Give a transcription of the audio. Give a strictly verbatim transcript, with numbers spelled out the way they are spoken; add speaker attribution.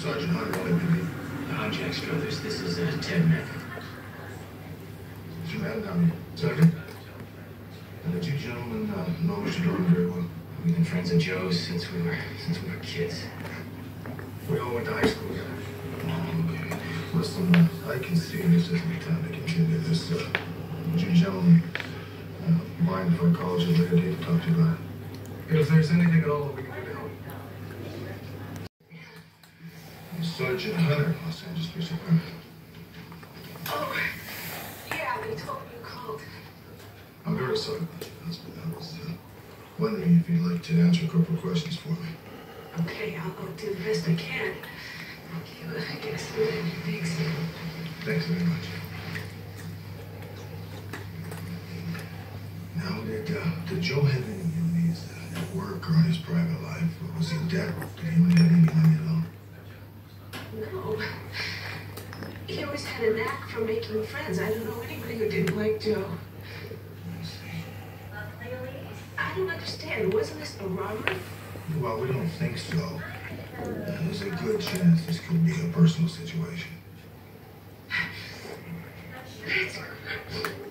Speaker 1: Sergeant Hunter, what do you
Speaker 2: I'm Jack Struthers. This is uh, Ted Mick.
Speaker 1: Mr. Madden, I'm Sergeant. And the two gentlemen uh, know Mister Jordan very well.
Speaker 2: We've been friends of Joe's since we were since we were kids.
Speaker 1: We all went to high school together. Okay. Listen, uh, I can see this isn't the time to continue this. Uh, would you gentlemen uh, mind if I call you later date to talk to you about it? If there's anything at all that we can do to help. Sergeant Hunter, Los Angeles Police Department.
Speaker 3: Oh, yeah, they told me you called.
Speaker 1: I'm very sorry about your husband. I was uh, wondering if you'd like to answer a couple of questions for me.
Speaker 3: Okay, I'll, I'll do the best I can. Okay, well, I guess. Thanks.
Speaker 1: Thanks very much. Now, did, uh, did Joe have any enemies uh, at work or in his private life? Or was he in debt? Did he owe any money at all?
Speaker 3: No. He always had a knack for making friends. I don't know anybody who didn't like Joe.
Speaker 1: I see.
Speaker 3: I don't understand. Wasn't this a robbery?
Speaker 1: Well, we don't think so. Uh, there's a good chance this could be a personal situation.
Speaker 3: That's